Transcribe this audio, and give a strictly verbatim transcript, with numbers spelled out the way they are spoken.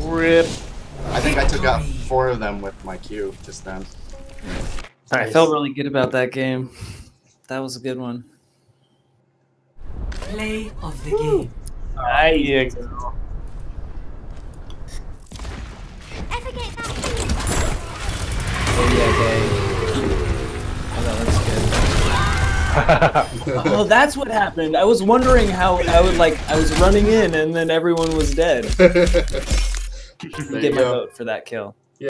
Rip. I think I took out four of them with my Q just then. I felt really good about that game. That was a good one. Play of the game. There you go. Oh yeah, okay. Oh, that looks good. Oh, that's what happened. I was wondering how I would like. I was running in, and then everyone was dead. There Get you my go. vote for that kill.